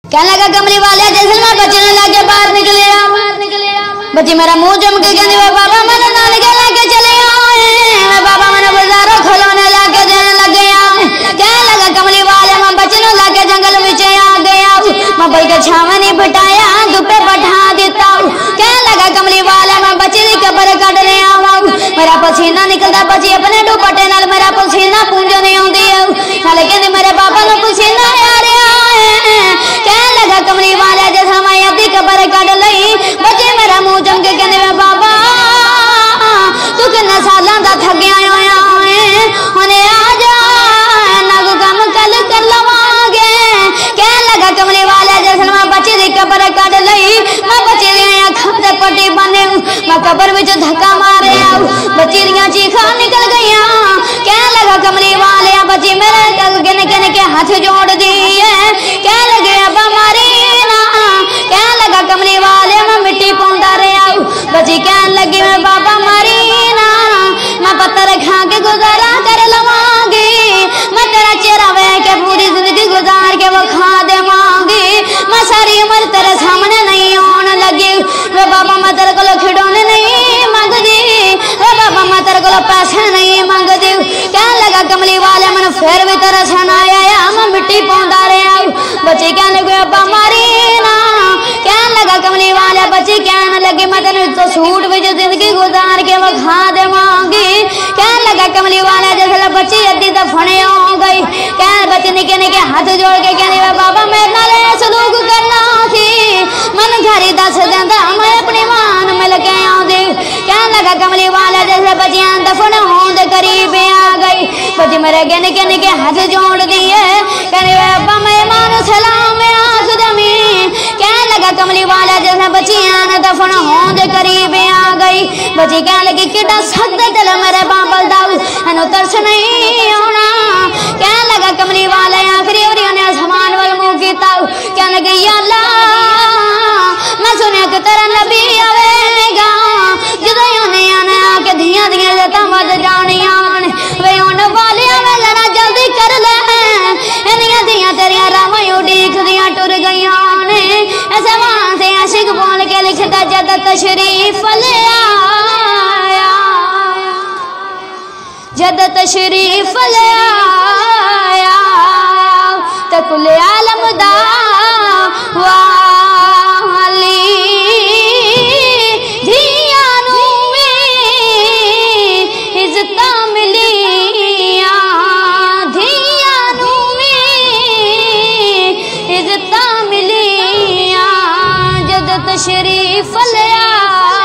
क्या लगा कमली वाले जैसलमें बचने लगे बाहर निकले बच्ची मेरा मुंह जम के कहने बाबा मन नाल के लेके चले आए बाबा मन बाजारों खिलौने लाके देने लग गया। क्या लगा कमली वाले मैं बचने लगे जंगल में आ गया मैं बल के छावा नहीं बिठाया दुपे बैठा देता हूँ। क्या लगा कमली वाले मैं बचने के पर कट ले आवा मेरा पसीना निकलता बची अपने दुपट्टे नाल मेरा पसीना पूंज नहीं आती है कहते मेरे बाबा को पसीना आ रहा है। क्या लगा कमली वाले जैसा मैं अभी कबर कट लई बचे मेरा मुंह जम के कहने में बाबा तू किन्ना सालों का थकिया होने आ जा नग कम कल कर लवांगे। क्या लगा कमली वाले जैसे मैं बच्चे की कबर कट लई मैं बच्चे दी अखां ते पट्टी बने मैं कबर में धक्का मारे बच्ची दियां चीखां निकल गई। क्या लगा कमली वाले बच्ची मेरे गिन गिन के हाथ जोड़ दी है। क्या लगे अबा मारी ना क्या लगा कमली वाले मैं मिट्टी पौंदा रहा बच्ची कह लगी मैं बाबा मारी ना मैं पत्थर खा के गुजारा कर लवांगी मैं तेरा चेहरा वह के पूरी जिंदगी गुजार के वो खा देवांगी मैं सारी उम्र तेरे सामने नहीं आने लगी वे बाबा मैं तेरे को खिडौने नहीं मंगदी वे बाबा मैं तेरे को पैसे नहीं मंगदी। क्या लगा कमली वाले मैंने फिर भी तेरा सुनाया मैं मिट्टी पौंदा रहा बच्ची कह लगे अब्बा मारी ना। क्या लगा कमली वाले बच्ची कहने लगी मैं तेरे तो सूट में जो जिंदगी गुजार के वो खा देवांगी। क्या लगा कमली वाले जैसे बच्ची अद्धी तो फने हो गई। क्या बच्ची निके निके हाथ जोड़ के कहने बाबा मेरे नाल सलूक करना थी मन घरी दस देंदा मैं अपनी मान मिल के आंदी। क्या लगा कमली वाले जैसे बच्चियां दफन होने करीब आ गई बच्ची मेरे गिन गिन के हाथ जोड़ दिए कहने बाबा मैं मान सलाम आख जमीन। क्या लगा कमली वाला जैसे बच्चियां दफन होने करीब आ गई बच्ची कह लगी कितना सद दिल मेरे बाबल दाऊ हनो तरस नहीं आना। क्या लगा कमली वाले आखिरी ने आसमान वाल मुंह किया क्या लगी अल्लाह मैं सुनिया कि तेरा नबी आवेगा जो आने आके धिया दिया जता मज जानिया वे आने वाले लड़ा जल्दी कर ले इनिया दिया तेरिया रावां उड़ीक दिया टुर गई ने ऐसे वहां से आशिक बोल के लिखता जद तशरीफ ले आया जद तशरीफ ले आया तो कुल आलम दा वाली धिया नू इज्जत मिलिया धिया नू इज्जत मिलिया जद तशरीफ ले आया।